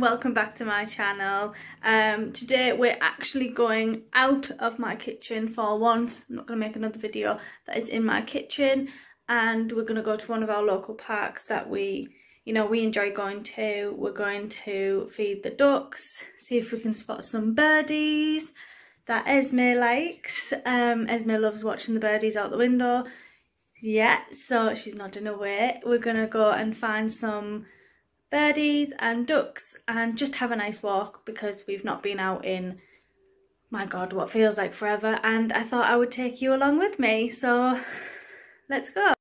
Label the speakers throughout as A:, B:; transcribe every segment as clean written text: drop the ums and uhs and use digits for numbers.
A: welcome back to my channel. Today we're actually going out of my kitchen for once. I'm not going to make another video that is in my kitchen, and we're going to go to one of our local parks that we enjoy going to. We're going to feed the ducks, see if we can spot some birdies that Esme likes. Esme loves watching the birdies out the window. Yeah, so she's nodding away. We're going to go and find some birdies and ducks and just have a nice walk because we've not been out in, my god, what feels like forever, and I thought I would take you along with me, so let's go.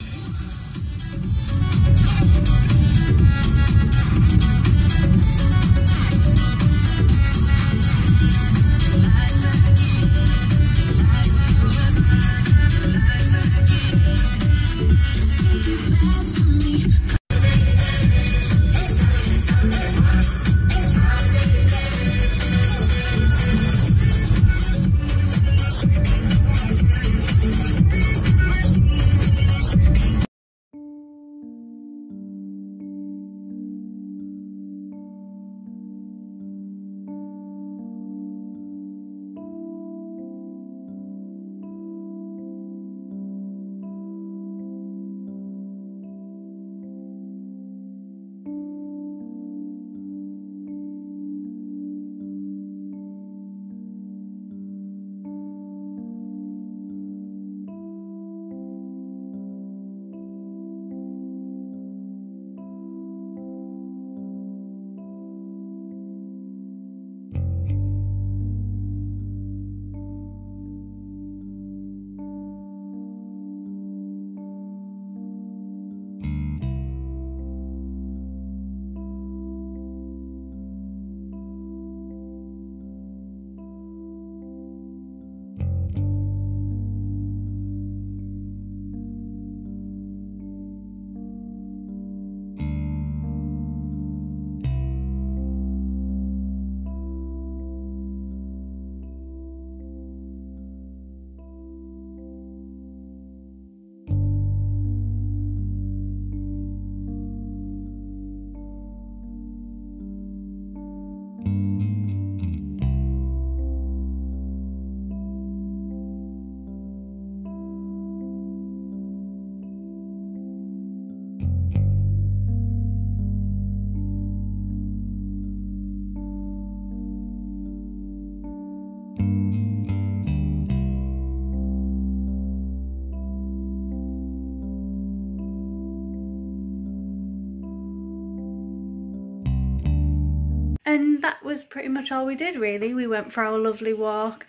A: And that was pretty much all we did, really. We went for our lovely walk,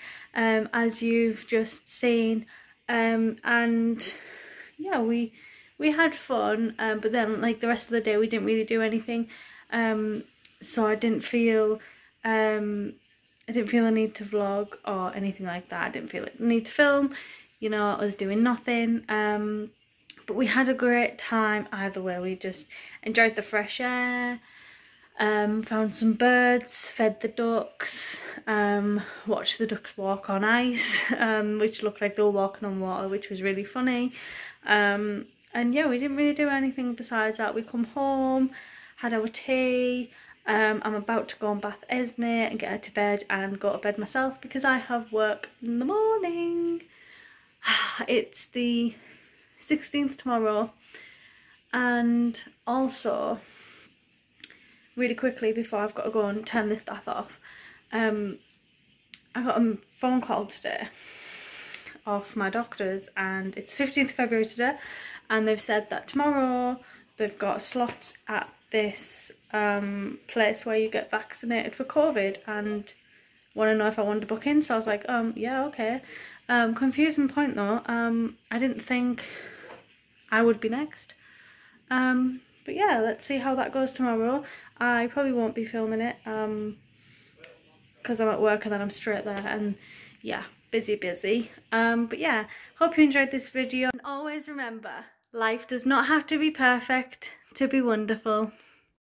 A: as you've just seen, and yeah, we had fun, but then like the rest of the day we didn't really do anything, so I didn't feel the need to vlog or anything like that. I didn't feel the need to film, I was doing nothing, but we had a great time either way. We just enjoyed the fresh air. Found some birds, fed the ducks, watched the ducks walk on ice, which looked like they were walking on water, which was really funny. And yeah, we didn't really do anything besides that. We come home, had our tea. I'm about to go and bath Esme and get her to bed and go to bed myself because I have work in the morning. It's the 16th tomorrow, and also, really quickly before I've got to go and turn this bath off, I got a phone call today off my doctors, and it's 15th February today, and they've said that tomorrow they've got slots at this place where you get vaccinated for COVID, and want to know if I wanted to book in. So I was like, yeah, okay. Confusing point though, I didn't think I would be next. But yeah, let's see how that goes tomorrow. I probably won't be filming it because I'm at work and then I'm straight there, and yeah, busy. But yeah, hope you enjoyed this video, and always remember, life does not have to be perfect to be wonderful.